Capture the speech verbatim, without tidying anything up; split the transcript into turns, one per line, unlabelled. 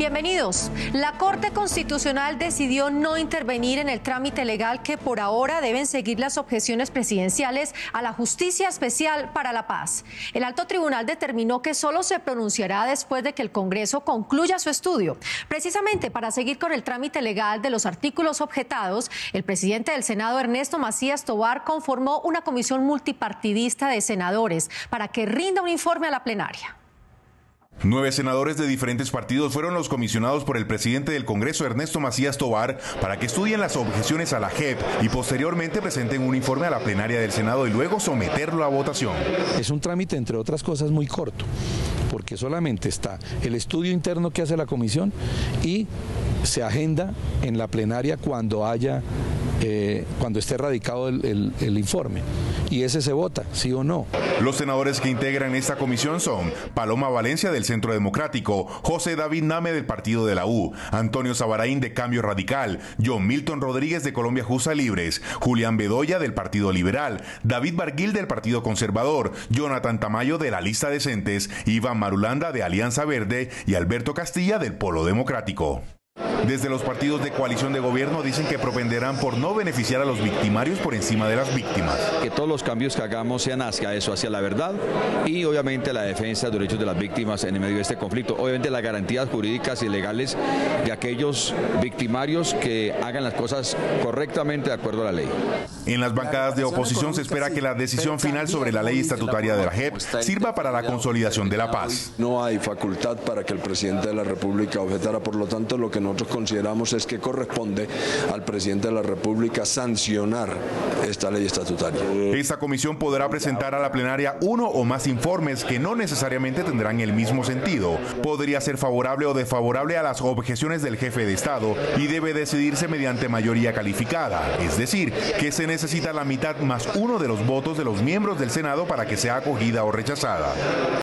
Bienvenidos. La Corte Constitucional decidió no intervenir en el trámite legal que por ahora deben seguir las objeciones presidenciales a la Justicia Especial para la Paz. El alto tribunal determinó que solo se pronunciará después de que el Congreso concluya su estudio. Precisamente para seguir con el trámite legal de los artículos objetados, el presidente del Senado, Ernesto Macías Tovar, conformó una comisión multipartidista de senadores para que rinda un informe a la plenaria.
Nueve senadores de diferentes partidos fueron los comisionados por el presidente del Congreso, Ernesto Macías Tovar, para que estudien las objeciones a la J E P y posteriormente presenten un informe a la plenaria del Senado y luego someterlo a votación.
Es un trámite, entre otras cosas, muy corto, porque solamente está el estudio interno que hace la comisión y se agenda en la plenaria cuando haya, eh, cuando esté radicado el, el, el informe. Y ese se vota, sí o no.
Los senadores que integran esta comisión son Paloma Valencia del Centro Democrático, José David Name del Partido de la U, Antonio Sabaraín de Cambio Radical, John Milton Rodríguez de Colombia Justa Libres, Julián Bedoya del Partido Liberal, David Barguil del Partido Conservador, Jonathan Tamayo de la Lista Decentes, Iván Marulanda de Alianza Verde y Alberto Castilla del Polo Democrático. Desde los partidos de coalición de gobierno dicen que propenderán por no beneficiar a los victimarios por encima de las víctimas.
Que todos los cambios que hagamos sean hacia eso, hacia la verdad y obviamente la defensa de los derechos de las víctimas en el medio de este conflicto. Obviamente las garantías jurídicas y legales de aquellos victimarios que hagan las cosas correctamente de acuerdo a la ley.
En las bancadas de oposición se espera que la decisión final sobre la ley estatutaria de la J E P sirva para la consolidación de la paz.
No hay facultad para que el presidente de la República objetara, por lo tanto lo que nosotros consideramos es que corresponde al presidente de la República sancionar esta ley estatutaria.
Esta comisión podrá presentar a la plenaria uno o más informes que no necesariamente tendrán el mismo sentido. Podría ser favorable o desfavorable a las objeciones del jefe de Estado y debe decidirse mediante mayoría calificada, es decir, que se necesita la mitad más uno de los votos de los miembros del Senado para que sea acogida o rechazada.